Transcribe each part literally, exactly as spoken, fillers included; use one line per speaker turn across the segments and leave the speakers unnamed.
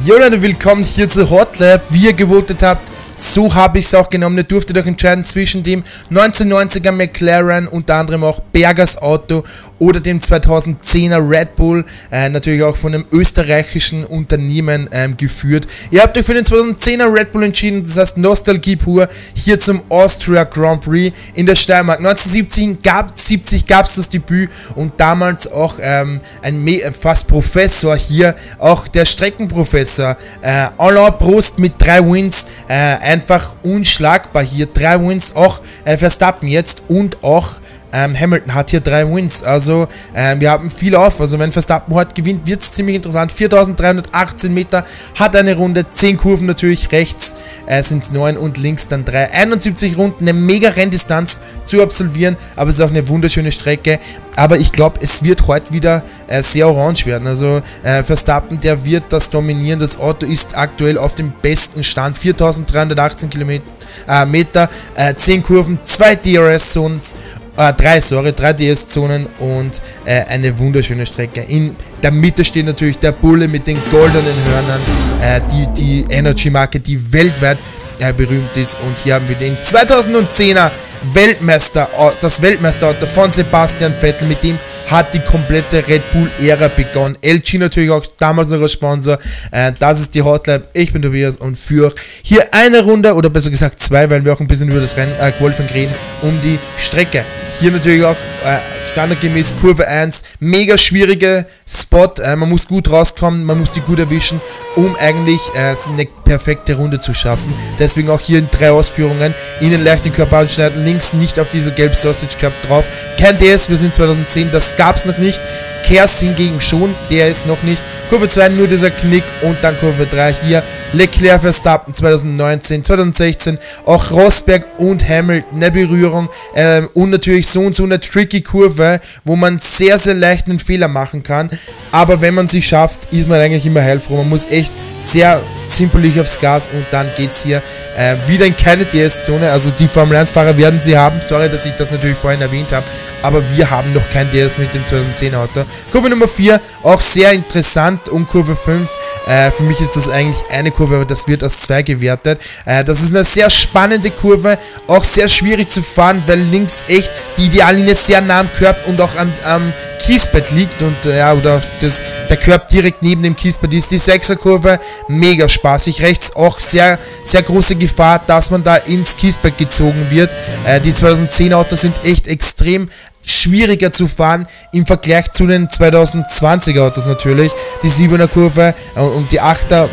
Jo Leute, willkommen hier zu Hot Lap. Wie ihr gewotet habt, so habe ich es auch genommen. Ihr durftet euch entscheiden zwischen dem neunzehnhundertneunziger McLaren, unter anderem auch Bergers Auto, oder dem zweitausendzehner Red Bull, äh, natürlich auch von einem österreichischen Unternehmen ähm, geführt. Ihr habt euch für den zweitausendzehner Red Bull entschieden, das heißt Nostalgie pur, hier zum Austria Grand Prix in der Steiermark. neunzehnhundertsiebzig gab es das Debüt und damals auch ähm, ein Me fast Professor hier, auch der Streckenprofessor. Äh, Alain Prost mit drei Wins, äh, einfach unschlagbar hier, drei Wins, auch äh, Verstappen jetzt und auch Ähm, Hamilton hat hier drei Wins, also ähm, wir haben viel auf, also wenn Verstappen heute gewinnt, wird es ziemlich interessant. viertausenddreihundertachtzehn Meter, hat eine Runde, zehn Kurven natürlich, rechts äh, sind es neun und links dann drei, einundsiebzig Runden, eine mega Renndistanz zu absolvieren, aber es ist auch eine wunderschöne Strecke, aber ich glaube, es wird heute wieder äh, sehr orange werden, also äh, Verstappen, der wird das dominieren, das Auto ist aktuell auf dem besten Stand, viertausenddreihundertachtzehn Kilometer, äh, Meter, äh, zehn Kurven, zwei D R S-Zones, Äh, drei, sorry, drei D S-Zonen und äh, eine wunderschöne Strecke. In der Mitte steht natürlich der Bulle mit den goldenen Hörnern, äh, die, die Energy-Marke, die weltweit äh, berühmt ist. Und hier haben wir den zweitausendzehner Weltmeister, das Weltmeisterauto von Sebastian Vettel, mit dem hat die komplette Red Bull-Ära begonnen. L G natürlich auch damals noch als Sponsor. Äh, das ist die Hot Lap. Ich bin Tobias und führe hier eine Runde, oder besser gesagt zwei, weil wir auch ein bisschen über das Rennen, äh, Qualifying reden, um die Strecke. Hier natürlich auch äh, standardgemäß Kurve eins, mega schwierige Spot, äh, man muss gut rauskommen, man muss die gut erwischen, um eigentlich äh, eine perfekte Runde zu schaffen. Deswegen auch hier in drei Ausführungen, innen leicht den Körper anschneiden, links nicht auf diese gelbe Sausage Cup drauf. Kein D S, wir sind zweitausendzehn, das gab es noch nicht. Kers hingegen schon, der ist noch nicht. Kurve zwei nur dieser Knick und dann Kurve drei hier. Leclerc, Verstappen zweitausendneunzehn, zweitausendsechzehn, auch Rosberg und Hamilton, eine Berührung ähm, und natürlich so und so eine tricky Kurve, wo man sehr, sehr leicht einen Fehler machen kann. Aber wenn man sie schafft, ist man eigentlich immer heilfroh. Man muss echt sehr zimperlich aufs Gas und dann geht es hier äh, wieder in keine D S-Zone. Also die Formel eins Fahrer werden sie haben. Sorry, dass ich das natürlich vorhin erwähnt habe, aber wir haben noch kein D S mit dem zweitausendzehner Auto. Kurve Nummer vier, auch sehr interessant, um Kurve fünf. Äh, für mich ist das eigentlich eine Kurve, aber das wird als zwei gewertet. Äh, das ist eine sehr spannende Kurve, auch sehr schwierig zu fahren, weil links echt die Ideallinie sehr nah am Curb und auch am, am Kiesbett liegt und äh, ja, oder das, der Curb direkt neben dem Kiesbett ist. Die sechser Kurve, mega spaßig. Rechts auch sehr, sehr große Gefahr, dass man da ins Kiesbett gezogen wird. Äh, die zweitausendzehner Autos sind echt extrem schwieriger zu fahren im Vergleich zu den zweitausendzwanziger Autos natürlich. Die siebener Kurve und die achter,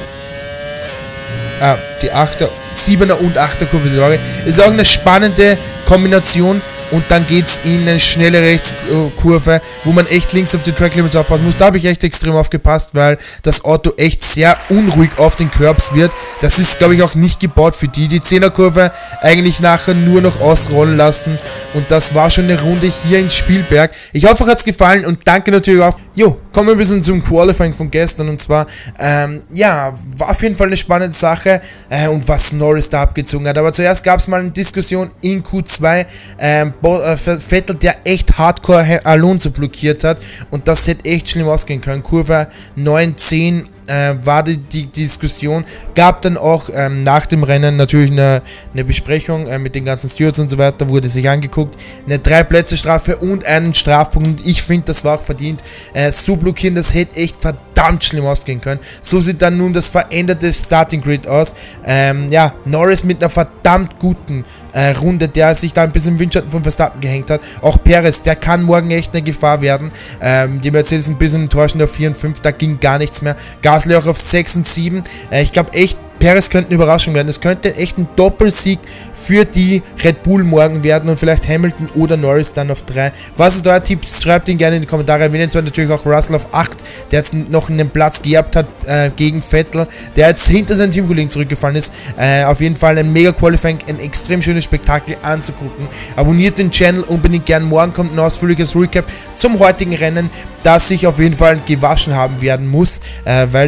äh, die achter, siebener und achter Kurve, sorry, ist auch eine spannende Kombination. Und dann geht es in eine schnelle Rechtskurve, wo man echt links auf die Track Limits aufpassen muss. Da habe ich echt extrem aufgepasst, weil das Auto echt sehr unruhig auf den Curbs wird. Das ist, glaube ich, auch nicht gebaut für die. Die zehner Kurve eigentlich nachher nur noch ausrollen lassen. Und das war schon eine Runde hier in Spielberg. Ich hoffe, euch hat es gefallen und danke natürlich auch. Jo, kommen wir ein bisschen zum Qualifying von gestern. Und zwar, ähm, ja, war auf jeden Fall eine spannende Sache. Äh, und was Norris da abgezogen hat. Aber zuerst gab es mal eine Diskussion in Q zwei. Ähm, Vettel, der echt hardcore Alonso blockiert hat und das hätte echt schlimm ausgehen können. Kurve neun, zehn äh, war die, die Diskussion, gab dann auch ähm, nach dem Rennen natürlich eine, eine Besprechung äh, mit den ganzen Stewards und so weiter, wurde sich angeguckt, eine drei Plätze Strafe und einen Strafpunkt und ich finde, das war auch verdient. Äh, so blockieren, das hätte echt verdammt schlimm ausgehen können. So sieht dann nun das veränderte Starting Grid aus. Ähm, ja, Norris mit einer verdammt guten äh, Runde, der sich da ein bisschen im Windschatten von Verstappen gehängt hat. Auch Perez, der kann morgen echt eine Gefahr werden. Ähm, die Mercedes ein bisschen enttäuschend auf vier und fünf, da ging gar nichts mehr. Gasly auch auf sechs und sieben. Äh, ich glaube echt, Perez könnte eine Überraschung werden. Es könnte echt ein Doppelsieg für die Red Bull morgen werden und vielleicht Hamilton oder Norris dann auf drei. Was ist euer Tipp? Schreibt ihn gerne in die Kommentare. Erwähnen zwar natürlich auch Russell auf acht, der jetzt noch einen Platz geerbt hat äh, gegen Vettel, der jetzt hinter seinen Teamkollegen zurückgefallen ist. Äh, auf jeden Fall ein mega Qualifying, ein extrem schönes Spektakel anzugucken. Abonniert den Channel unbedingt gern. Morgen kommt ein ausführliches Recap zum heutigen Rennen, das sich auf jeden Fall gewaschen haben werden muss, äh, weil es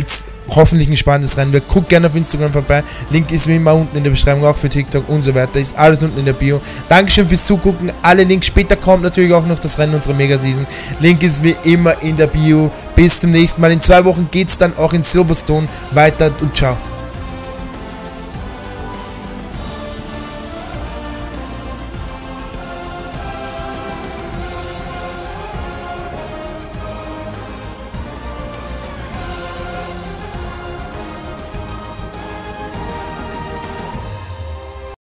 hoffentlich ein spannendes Rennen wird. Guckt gerne auf Instagram vorbei. Link ist wie immer unten in der Beschreibung, auch für TikTok und so weiter. Ist alles unten in der Bio. Dankeschön fürs Zugucken. Alle Links. Später kommt natürlich auch noch das Rennen unserer Mega-Season. Link ist wie immer in der Bio. Bis zum nächsten Mal. In zwei Wochen geht es dann auch in Silverstone weiter und ciao.